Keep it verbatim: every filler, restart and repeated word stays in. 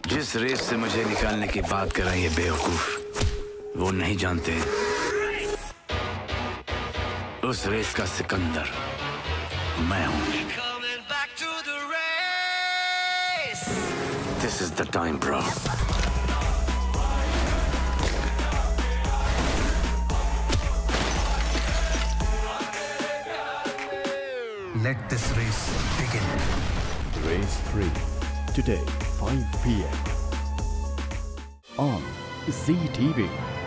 जिस रेस से मुझे निकालने की बात कर रहा है ये बेवकूफ, वो नहीं जानते उस रेस का सिकंदर मैं हूं। This is the time, bro. Let this race begin. Race three, today, five p m on Z T V.